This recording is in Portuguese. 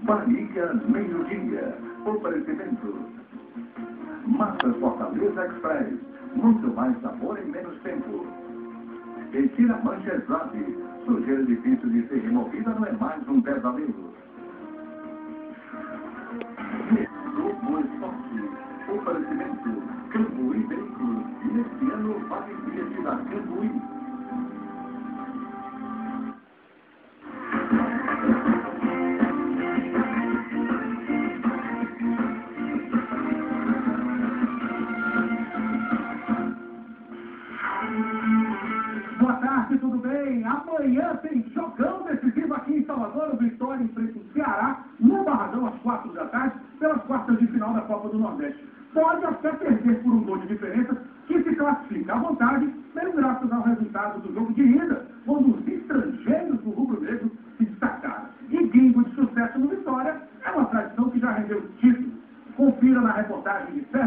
Bahia, meio-dia. Oferecimento. Massas Fortaleza Express. Muito mais sabor em menos tempo. E tira mancha Zap. Sujeira difícil de ser removida não é mais um pesadelo. Grupo Esporte. Oferecimento. Cambuí Veículos. Neste ano vai investir na Cambuí. Boa tarde, tudo bem? Amanhã tem jogão decisivo aqui em Salvador, o Vitória enfrenta o Ceará, no Barradão, às 4 da tarde, pelas quartas de final da Copa do Nordeste. Pode até perder por um gol de diferença, que se classifica à vontade, mesmo graças ao resultado do jogo de ida, quando os estrangeiros do rubro-negro se destacaram. E bingo de sucesso no Vitória é uma tradição que já rendeu título. Confira na reportagem de Sérgio